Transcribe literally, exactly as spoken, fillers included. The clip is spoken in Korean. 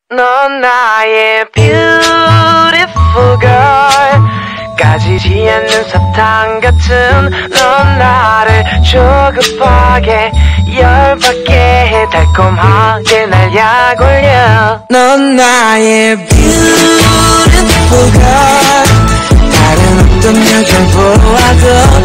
넌 나의 beautiful girl 까지지 않는 사탕 같은 넌 나를 조급하게 열받게 해 달콤하게 날 약 올려 넌 나의 beautiful girl 다른 어떤 여자 보아도